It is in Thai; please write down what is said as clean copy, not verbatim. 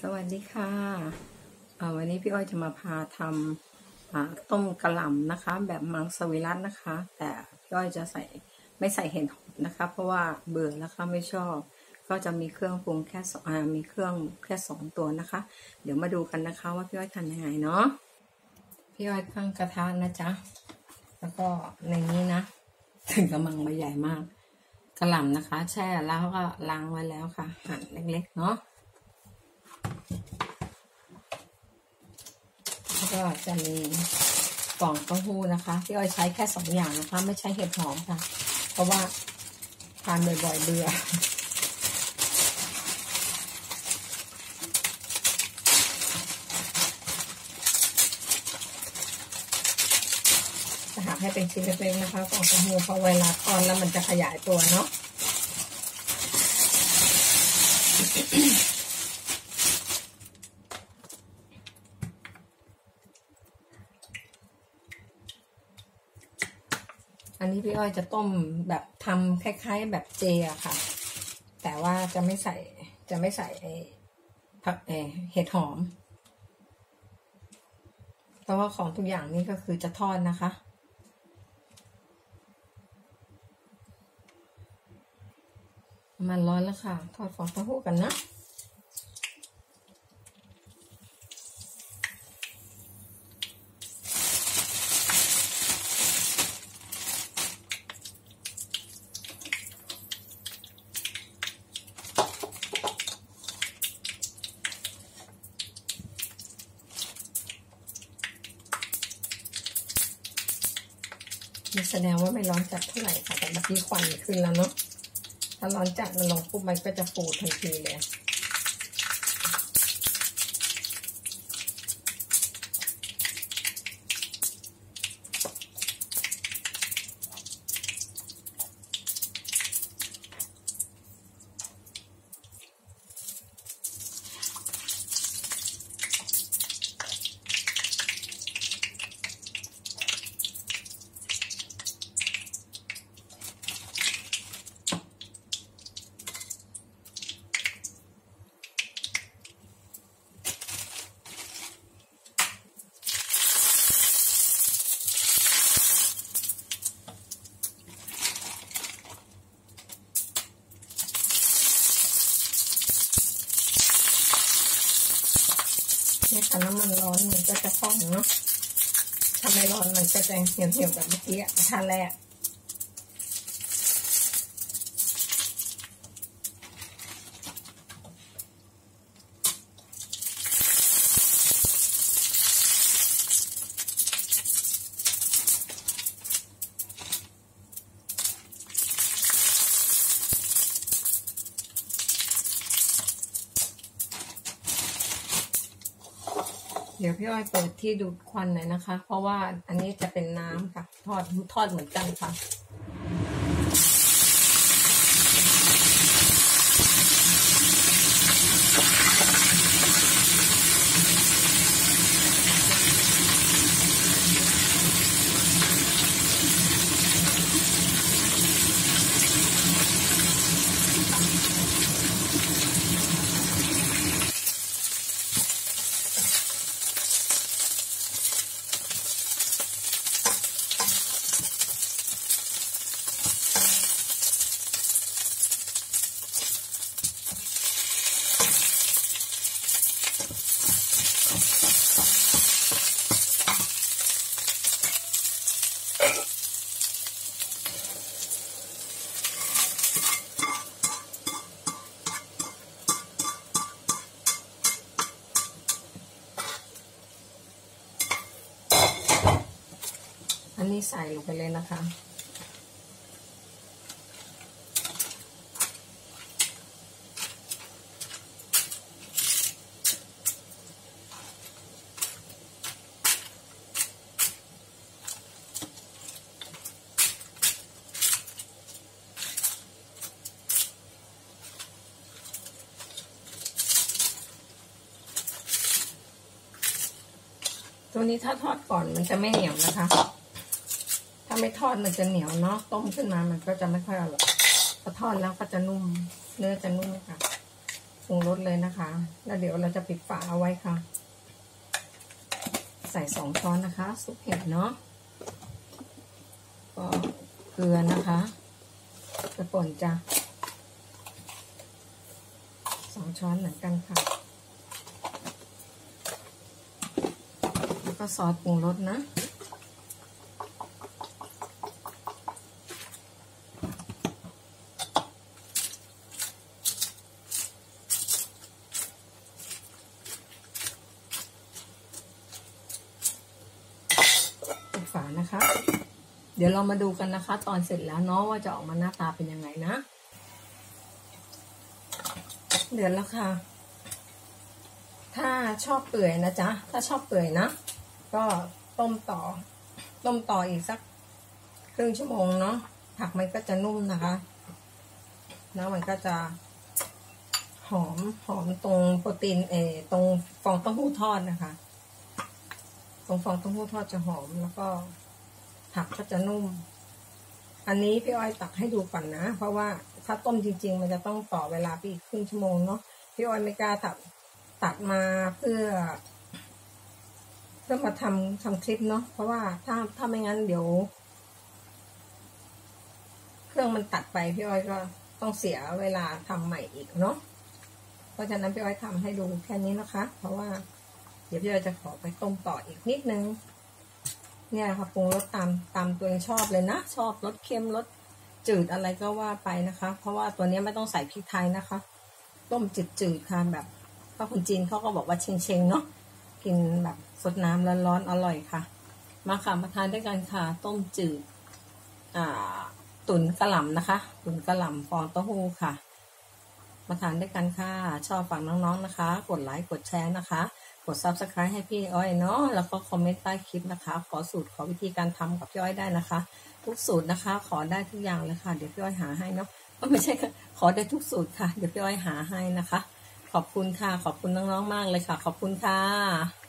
สวัสดีค่ะวันนี้พี่อ้อยจะมาพาทำต้มกะหล่ำนะคะ แบบมังสวิรัตินะคะ แต่พี่อ้อยจะไม่ใส่เห็ดหอมนะคะ เพราะว่าเบื่อนะคะไม่ชอบก็จะมีเครื่องปรุงแค่มีเครื่องแค่2 ตัวนะคะ เดี๋ยวมาดูกันนะคะว่าพี่อ้อยทำยังไงเนาะพี่อ้อยตั้งกระทะนะจ๊ะแล้วก็ในนี้นะถึงกำลังใบใหญ่มากกะหล่ำนะคะแช่แล้วก็ล้างไว้แล้วค่ะหั่นเล็กๆเนาะแล้วก็จะมีฟองเต้าหู้นะคะที่อ้อยใช้แค่2 อย่างนะคะไม่ใช้เห็ดหอมค่ะเพราะว่าทานบ่อยๆเบื่อจะหักให้เป็นชิ้นเล็กๆนะคะฟองเต้าหู้เพราะเวลาทอดแล้วมันจะขยายตัวเนาะอันนี้พี่อ้อยจะต้มแบบทำคล้ายๆแบบเจอะค่ะแต่ว่าจะไม่ใส่ผักเห็ดหอมเพราะว่าของทุกอย่างนี่ก็คือจะทอดนะคะมันร้อนแล้วค่ะทอดฟองเต้าหู้กันนะนี่แสดงว่าไม่ร้อนจัดเท่าไหร่ค่ะแต่เมื่อกี้ควันขึ้นแล้วเนาะถ้าร้อนจัดมันลงปุ๊บมันก็จะฟูทันทีเลยเนี่ยค่ะน้ำมันร้อนมันก็จะฟองเนาะถ้าไม่ร้อนมันก็จะเหี่ยวๆแบบเมื่อกี้ท่าแรกเดี๋ยวพี่อ้อยเปิดที่ดูดควันหน่อยนะคะเพราะว่าอันนี้จะเป็นน้ำค่ะทอดเหมือนกันค่ะอันนี้ใส่ลงไปเลยนะคะตัวนี้ถ้าทอดก่อนมันจะไม่เหนียวนะคะถ้าไม่ทอดมันจะเหนียวเนาะต้มขึ้นมามันก็จะไม่ค่อยอร่อยพอทอดแล้วก็จะนุ่มเนื้อจะนุ่มค่ะรุงรสเลยนะคะแล้วเดี๋ยวเราจะปิดฝาเอาไว้ค่ะใส่2 ช้อนนะคะซุปเห็ดเนาะก็เกลือนะคะกระป่นจ้ะ2 ช้อนเหมือนกันค่ะแล้วก็ซอสปรุงรสนะฝานะคะเดี๋ยวเรามาดูกันนะคะตอนเสร็จแล้วเนาะว่าจะออกมาหน้าตาเป็นยังไงนะเดือดแล้วค่ะถ้าชอบเปื่อยนะจ๊ะถ้าชอบเปื่อยนะก็ต้มต่ออีกสักครึ่งชั่วโมงเนาะผักมันก็จะนุ่มนะคะแล้วมันก็จะหอมตรงโปรตีนตรงฟองเต้าหู้ทอดนะคะตรงฟองเต้าหู้ทอดจะหอมแล้วก็ผักก็จะนุ่มอันนี้พี่อ้อยตักให้ดูก่อนนะเพราะว่าถ้าต้มจริงๆมันจะต้องต่อเวลาไปอีกครึ่งชั่วโมงเนาะพี่อ้อยไม่กล้าตักมาเพื่อมาทำคลิปเนาะเพราะว่าถ้าไม่งั้นเดี๋ยวเครื่องมันตัดไปพี่อ้อยก็ต้องเสียเวลาทำใหม่อีกเนาะเพราะฉะนั้นพี่อ้อยทำให้ดูแค่นี้นะคะเพราะว่าเดี๋ยวพี่อ้อยจะขอไปต้มต่ออีกนิดนึงเนี่ยค่ะปรุงรสตามตัวเองชอบเลยนะชอบรสเค็มรสจืดอะไรก็ว่าไปนะคะเพราะว่าตัวนี้ไม่ต้องใส่พริกไทยนะคะต้มจืดค่ะแบบถ้าคนจีนเขาก็บอกว่าเชงเนาะกินแบบสดน้ำร้อนๆอร่อยค่ะมาค่ะมาทานด้วยกันค่ะต้มจืดตุ๋นกะหล่ำนะคะตุ๋นกะหล่ำฟองเต้าหู้ค่ะมาทานด้วยกันค่ะชอบฝากน้องๆนะคะกดไลค์กดแชร์นะคะกด Subscribe ให้พี่อ้อยเนาะแล้วก็คอมเมนต์ใต้คลิปนะคะขอสูตรขอวิธีการทำกับพี่อ้อยได้นะคะทุกสูตรนะคะขอได้ทุกอย่างเลยค่ะเดี๋ยวพี่อ้อยหาให้เนาะไม่ใช่ค่ะขอได้ทุกสูตรค่ะเดี๋ยวพี่อ้อยหาให้นะคะขอบคุณค่ะขอบคุณน้องๆมากเลยค่ะขอบคุณค่ะ